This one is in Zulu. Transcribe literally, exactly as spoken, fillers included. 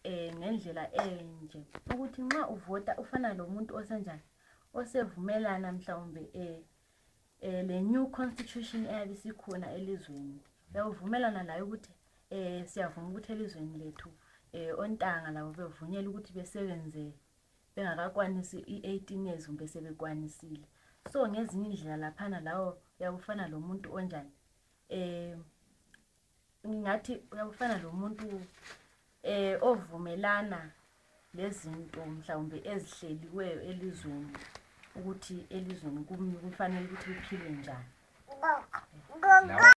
eh ngendlela enje ukuthi nxa uvota ufana lo muntu osenjani osevumelana mhlawumbe eh eh le new constitution eyabe sikhona elizweni yavumelana layo ukuthi eh siyavuma ukuthi elizweni lethu eh ontanga labo bevunyela ukuthi besebenze bengakakwanisi i-eighteen years umbe sebekwanisile. So ngezinye indlela laphana lawo uyabufana lo muntu onjani eh ngingathi uyabufana lo muntu eh ovumelana lezinto mhlawumbe ezihleliweyo elizweni ukuthi elizweni kufanele ukuthi liphile njani.